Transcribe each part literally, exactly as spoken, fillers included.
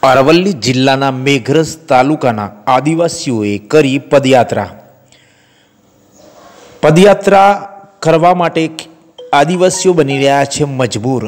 અરવલ્લી જિલ્લાના મેઘરજ તાલુકાના આદિવાસીઓએ કરી પદયાત્રા પદયાત્રા કરવા માટે આદિવાસીઓ બની રહ્યા છે મજબૂર।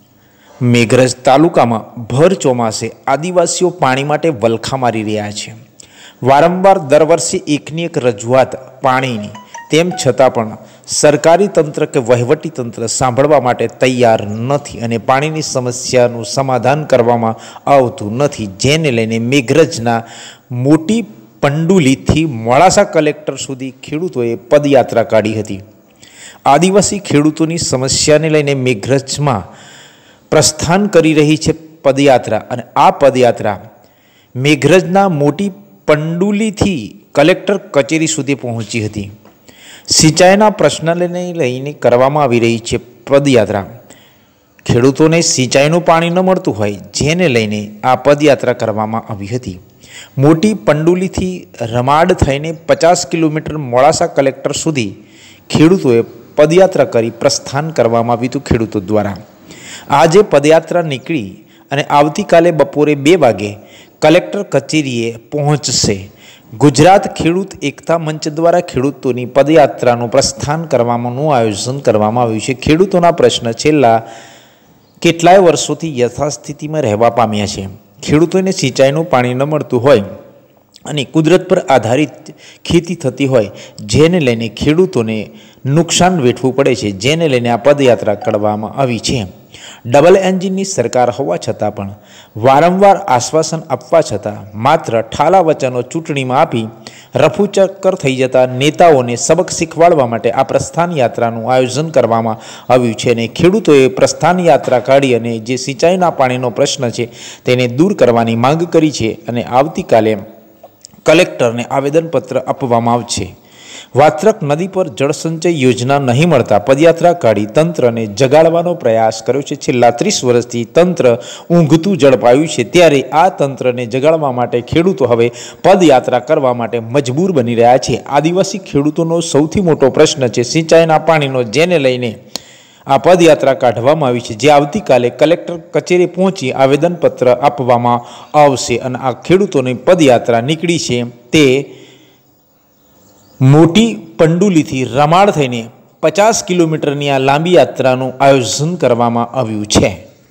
મેઘરજ તાલુકામાં ભર ચોમાસે આદિવાસીઓ પાણી માટે વલખા મારી રહ્યા છે। વારંવાર દર વર્ષે એકની એક રજૂઆત પાણીની, તેમ છતાં પણ સરકારી તંત્ર કે વહીવટી તંત્ર સાંભળવા માટે તૈયાર નથી અને પાણીની સમસ્યાનું સમાધાન કરવામાં આવતું નથી, જેને લઈને મેઘરજના મોટી પંડુલીથી મોડાસા કલેક્ટર સુધી ખેડૂતોએ પદયાત્રા કાઢી હતી। આદિવાસી ખેડૂતોની સમસ્યાને લઈને મેઘરજમાં પ્રસ્થાન કરી રહી છે પદયાત્રા અને આ પદયાત્રા મેઘરજના મોટી પંડુલીથી કલેક્ટર કચેરી સુધી પહોંચી હતી। સિંચાઈના પ્રશ્નને લઈને કરવામાં આવી રહી છે પદયાત્રા। ખેડૂતોને સિંચાઈનું પાણી ન મળતું હોય, જેને લઈને આ પદયાત્રા કરવામાં આવી હતી। મોટી પંડુલીથી રમાડ થઈને પચાસ કિલોમીટર મોડાસા કલેક્ટર સુધી ખેડૂતોએ પદયાત્રા કરી પ્રસ્થાન કરવામાં આવ્યું હતું ખેડૂતો દ્વારા। આજે પદયાત્રા નીકળી અને આવતીકાલે બપોરે બે વાગે કલેક્ટર કચેરીએ પહોંચશે। ગુજરાત ખેડૂત એકતા મંચ દ્વારા ખેડૂતોની પદયાત્રાનું પ્રસ્થાન કરવાનું આયોજન કરવામાં આવ્યું છે। ખેડૂતોના પ્રશ્ન છેલ્લા કેટલાય વર્ષોથી યથાસ્થિતિમાં રહેવા પામ્યા છે। ખેડૂતોને સિંચાઈનું પાણી ન મળતું હોય અને કુદરત પર આધારિત ખેતી થતી હોય, જેને લઈને ખેડૂતોને નુકસાન વેઠવું પડે છે, જેને લઈને આ પદયાત્રા કરવામાં આવી છે। ડબલ એન્જિનની સરકાર હોવા છતાં પણ વારંવાર આશ્વાસન આપવા છતાં માત્ર ઠાલા વચનો ચૂંટણીમાં આપી રફુચક્કર થઈ જતા નેતાઓને સબક શીખવાડવા માટે આ પ્રસ્થાન યાત્રાનું આયોજન કરવામાં આવ્યું છે અને ખેડૂતોએ પ્રસ્થાન યાત્રા કાઢી અને જે સિંચાઈના પાણીનો પ્રશ્ન છે તેને દૂર કરવાની માંગ કરી છે અને આવતીકાલે કલેક્ટરને આવેદનપત્ર આપવામાં આવશે। વાત્રક નદી પર જળસંચય યોજના નહીં મળતા પદયાત્રા કાઢી તંત્રને જગાડવાનો પ્રયાસ કર્યો છે। છેલ્લા ત્રીસ વર્ષથી તંત્ર ઊંઘતું ઝડપાયું છે, ત્યારે આ તંત્રને જગાડવા માટે ખેડૂતો હવે પદયાત્રા કરવા માટે મજબૂર બની રહ્યા છે। આદિવાસી ખેડૂતોનો સૌથી મોટો પ્રશ્ન છે સિંચાઈના પાણીનો, જેને લઈને આ પદયાત્રા કાઢવામાં આવી છે, જે આવતીકાલે કલેક્ટર કચેરી પહોંચી આવેદનપત્ર આપવામાં આવશે અને આ ખેડૂતોની પદયાત્રા નીકળી છે તે મોટી પંડુલીથી રમાડ થઈને પચાસ કિલોમીટરની આ લાંબી યાત્રાનું આયોજન કરવામાં આવ્યું છે।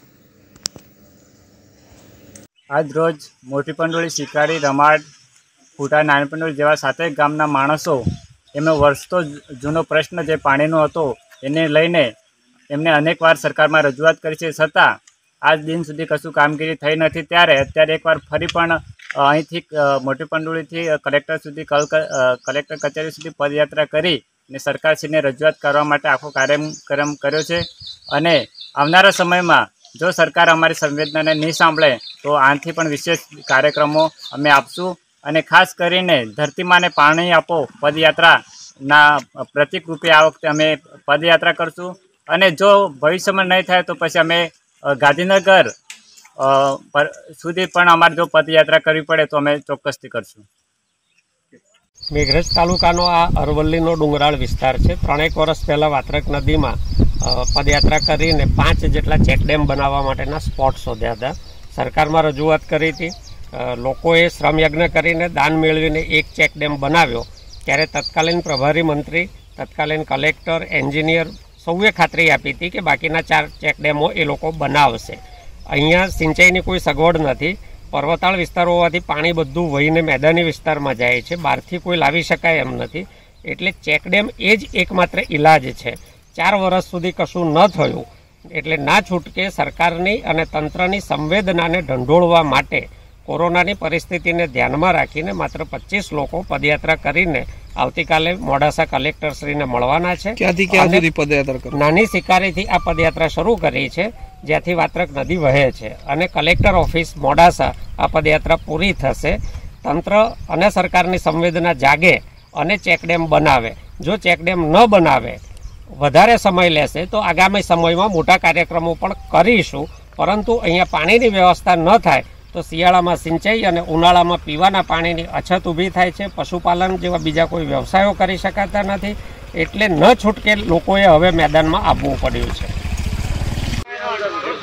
આજ રોજ મોટી પંડુલી, શિકારી, રમાડ, ફૂટા, નાની પંડુલી જેવા સાતેક ગામના માણસો એમનો વર્ષો જૂનો પ્રશ્ન જે પાણીનો હતો એને લઈને એમને અનેકવાર સરકારમાં રજૂઆત કરી છે, છતાં આજ દિન સુધી કશું કામગીરી થઈ નથી। ત્યારે અત્યારે એકવાર ફરી પણ અહીંથી મોટી પંડુલીથી કલેક્ટર સુધી કલ કલેક્ટર કચેરી સુધી પદયાત્રા કરી અને સરકારશ્રીને રજૂઆત કરવા માટે આખો કાર્યક્રમ કર્યો છે અને આવનારા સમયમાં જો સરકાર અમારી સંવેદનાને નહીં સાંભળે તો આનાથી પણ વિશેષ કાર્યક્રમો અમે આપશું અને ખાસ કરીને ધરતીમાને પાણી આપો પદયાત્રાના પ્રતિક રૂપે આ વખતે અમે પદયાત્રા કરશું અને જો ભવિષ્યમાં નહીં થાય તો પછી અમે ગાંધીનગર સુધી પણ અમારે જો પદયાત્રા કરવી પડે તો અમે ચોક્કસથી કરશું। મેઘરજ તાલુકાનો આ અરવલ્લીનો ડુંગરાળ વિસ્તાર છે। ત્રણેક વર્ષ પહેલાં વાત્રક નદીમાં પદયાત્રા કરીને પાંચ જેટલા ચેકડેમ બનાવવા માટેના સ્પોટ શોધ્યા હતા। સરકારમાં રજૂઆત કરી હતી, લોકોએ શ્રમયજ્ઞ કરીને દાન મેળવીને એક ચેકડેમ બનાવ્યો, ત્યારે તત્કાલીન પ્રભારી મંત્રી, તત્કાલીન કલેક્ટર, એન્જિનિયર સૌએ ખાતરી આપી હતી કે બાકીના ચાર ચેકડેમો એ લોકો બનાવશે। અહીંયા સિંચાઈની કોઈ સગવડ નથી, પર્વતાળ વિસ્તાર હોવાથી પાણી બધું વહીને મેદાની વિસ્તારમાં જાય છે, બહારથી કોઈ લાવી શકાય એમ નથી, એટલે ચેકડેમ એ જ એકમાત્ર ઇલાજ છે। ચાર વર્ષ સુધી કશું ન થયું એટલે ના છૂટકે સરકારની અને તંત્રની સંવેદનાને ઢંઢોળવા માટે કોરોનાની પરિસ્થિતિને ધ્યાનમાં રાખીને માત્ર પચીસ લોકો પદયાત્રા કરીને આવતીકાલે મોડાસા કલેક્ટરશ્રીને મળવાના છે। ક્યાંથી ક્યાં સુધી પદયાત્રા કરો? નાની શિકારીથી આ પદયાત્રા શરૂ કરી છે, જ્યાંથી વાત્રક નદી વહે છે અને કલેક્ટર ઓફિસ મોડાસા આ પદયાત્રા પૂરી થશે। તંત્ર અને સરકારની સંવેદના જાગે અને ચેકડેમ બનાવે। જો ચેકડેમ ન બનાવે, વધારે સમય લેશે તો આગામી સમયમાં મોટા કાર્યક્રમો પણ કરીશું, પરંતુ અહીંયા પાણીની વ્યવસ્થા ન થાય તો શિયાળામાં સિંચાઈ અને ઉનાળામાં પીવાના પાણીની અછત ઊભી થાય છે। પશુપાલન જેવા બીજા કોઈ વ્યવસાયો કરી શકાતા નથી, એટલે ન છૂટકે લોકોએ હવે મેદાનમાં આવવું પડ્યું છે।